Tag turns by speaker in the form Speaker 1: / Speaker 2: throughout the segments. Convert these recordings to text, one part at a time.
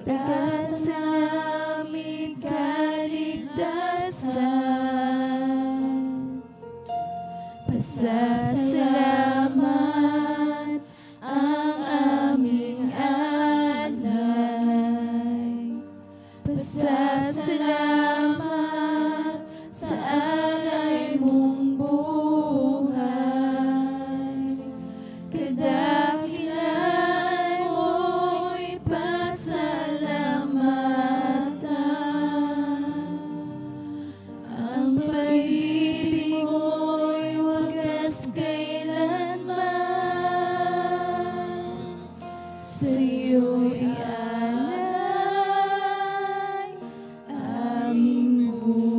Speaker 1: pag-asa namin kaligtasan. Pasasalamat ang aming alay. Pasasalamat sa alay mong buhay. Kadakilaan mo'y pasalamatan. Ang pag-ibig mo'y wagas kailanman. Sa'yo'y alay aming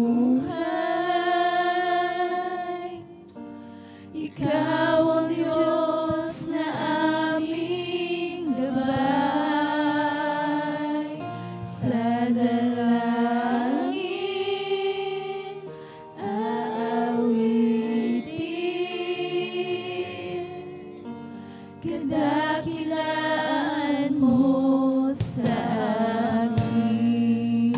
Speaker 1: buhay. Ikaw ang Diyos na aming gabay. Sa dalangin aawitin. Kadakilaan mo sa amin.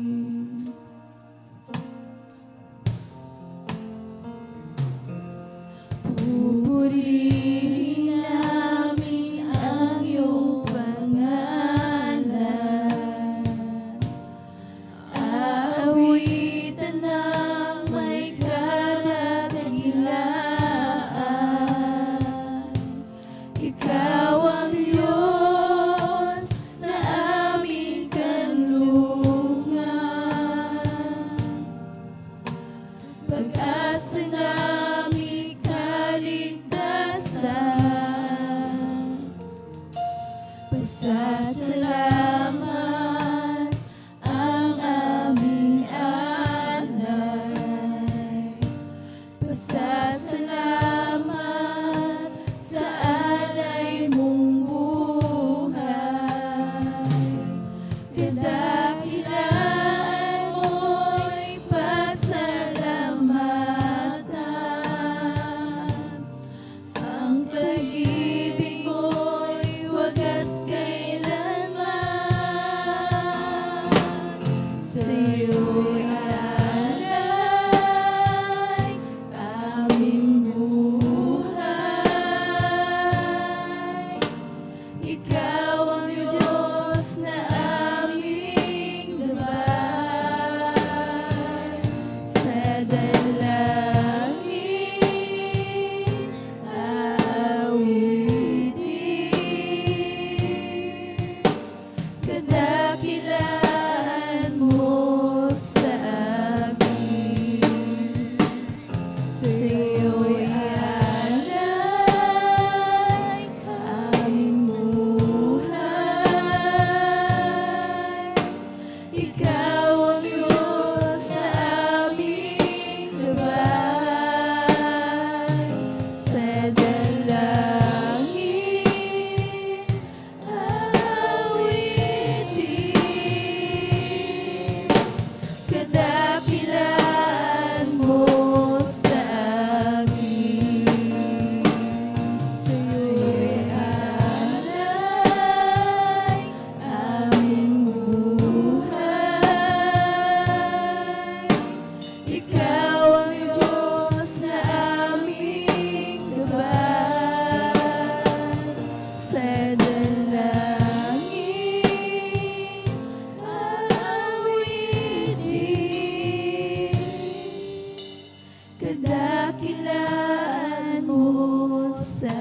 Speaker 1: Pupurihin namin ang iyong pangalan. Aawitan ng may kadakilaan. Ikaw ang Diyos na aming kanlungan. Pag-asa naming kaligtasan. Pasasalamat ang aming alay. Pasasalamat sa alay mong buhay. Kadakilaan mo'y pasalamatan. Ang pag-ibig mo'y wagas kailanman. Sa'yo'y alay aming buhay. Ikaw ang Diyos na aming gabay. Sa dalangin aawitin. Kadakilaan mo sa amin. Sa'yo'y alay aming buhay. Ikaw ang Diyos na aming gabay. Sa dalangin aawitin. Kadakilaan mo sa amin. Sa'yo'y alay aming buhay. Ikaw ang Diyos na aming gabay. Sa dalangin aawitin. Kadakilaan mo sa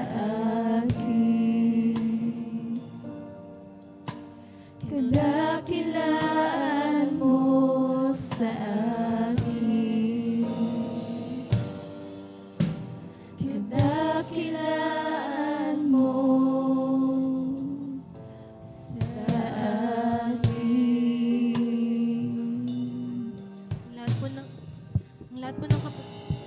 Speaker 1: akin. Kadakilaan mo sa akin. Kadakilaan mo sa akin.
Speaker 2: Ang lahat po ng